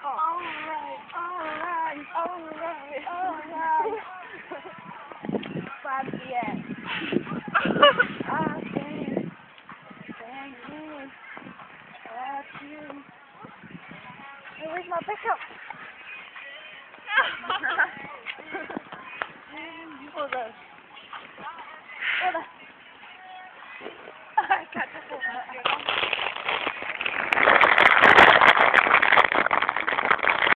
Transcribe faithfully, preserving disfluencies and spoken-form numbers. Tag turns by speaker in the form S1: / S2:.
S1: Alright, alright, alright, alright. five P M I think, thank you, love you. Hey, where's my pickup? Hold on. Hold on.